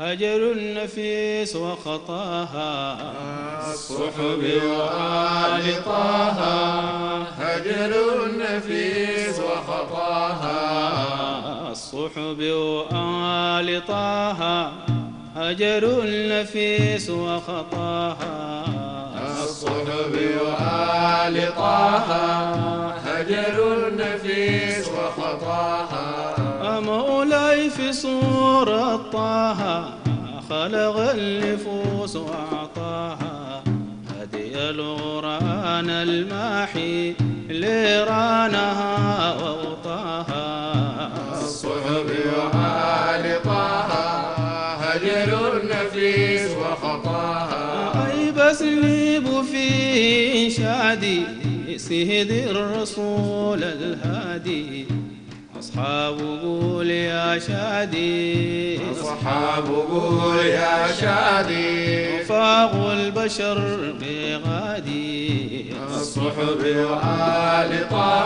هجر النفيس وخطاها الصحب وآل طه. هجر النفيس وخطاها الصحب وآل طه. هجر النفيس وخطاها الصحب وآل طه. هجر النفيس وخطاها مولاي في صورة طه خلق النفوس وأعطاها هدي الغران الماحي ليرانها وأوطاها. الصحب وآل طه. هجر النفيس وخطاها أي بسليب في إنشادي سيد الرسول الهادي. أصحاب قول يا شادي أصحاب قول يا شادي وفاق البشر بغادي. الصحب وآل طه.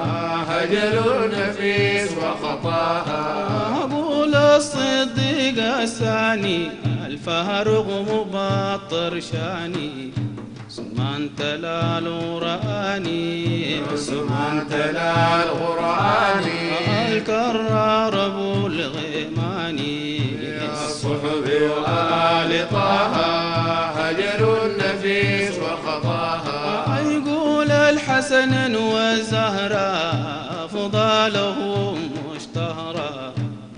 هجر النفيس وخطاها أقول الصديق الثاني الفاروق مبطر شاني. سمان تلال وراني سمان تلا القرآن الكرار ابو الغيماني. الصحب وآل طه. هجر النفيس وخطاها يقول الحسن والزهراء فضالهم مشتهرا.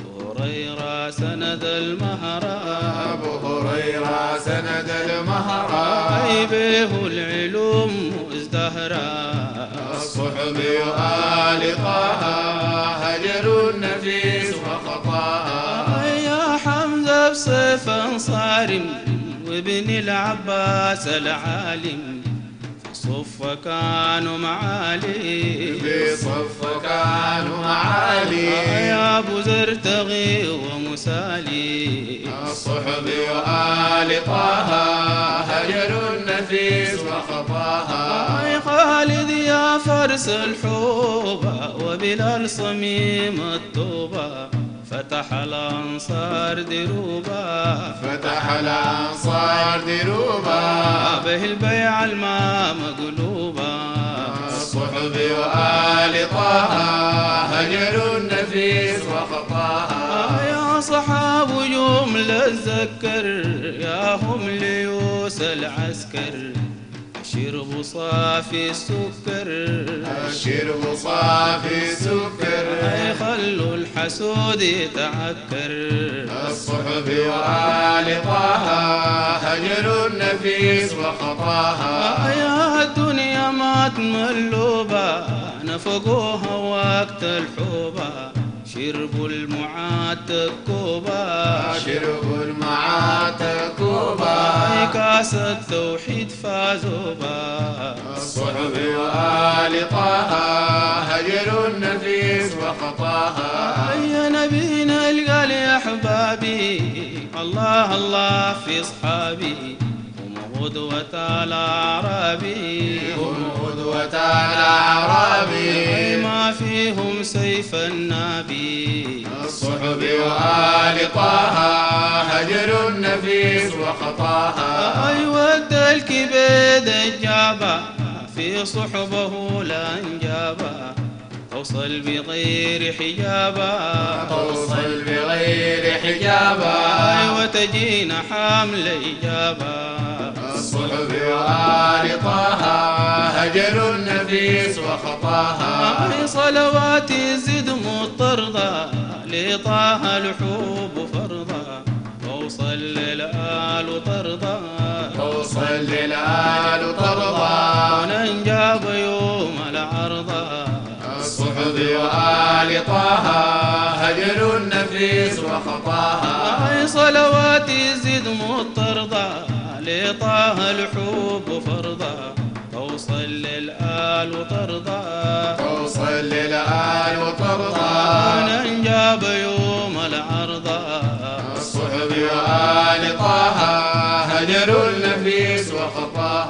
هريرة سند المهرة أبو هريرة سند المهرة به العلوم ازدهرا. الصحب وآل طه. هجر النفيس وخطاها يا حمزة بصفا صارم وابن العباس العالم. في صف كانوا معالي في صف كانوا معالي يا ابو زرتغي ومسالي. الصحب وآل طه. هجر النفيس وخطاها يا خالد يا فرس الحوبة وبلال صميم التوبة. فتح الأنصار دروبا فتح الأنصار دروبا به البيع الماء مقلوبا. الصحب وآل طه. هجر النفيس وخطاها يا صحاب جملة تذكر يا هم ليوس العسكر. شرب صافي السكر الشرب صافي سكر خلوا الحسود يتعكر. الصحب وآل طه. هجر النفيس وخطاها يا الدنيا ما تملوبة نفقوها وقت الحوبة. شربوا المعاد كوبا شربوا المعات كوبا كاس التوحيد فازوا با. الصحب وآل طه. هجر النفيس وخطاها يا نبينا القال يا احبابي الله الله في اصحابي. هم غدوة الأعرابي هم قدوة الأعرابي ما فيهم سيف النبي. الصحب وآل طه. هجر النفيس وخطاها ود الكبد الجابة في صحبه لا انجابة. توصل بغير حجابة توصل بغير حجابا وتجينا حامل إجابة. الصحب وآل طه. هجر النفيس وخطاها صلواتي زد مضطردة لطه الحب فرضا. توصل للآل طردا توصل للآل ترضى وننجاب يوم العرضة. الصحب وآل طه. هجر النفيس وخطاها صلواتي زد مضطردة لطه الحب فرضا. توصل للآل طردا توصل للآل ترضى وننجاب يوم العرضة. الصحب وآل طه. هجر النفيس وخطاها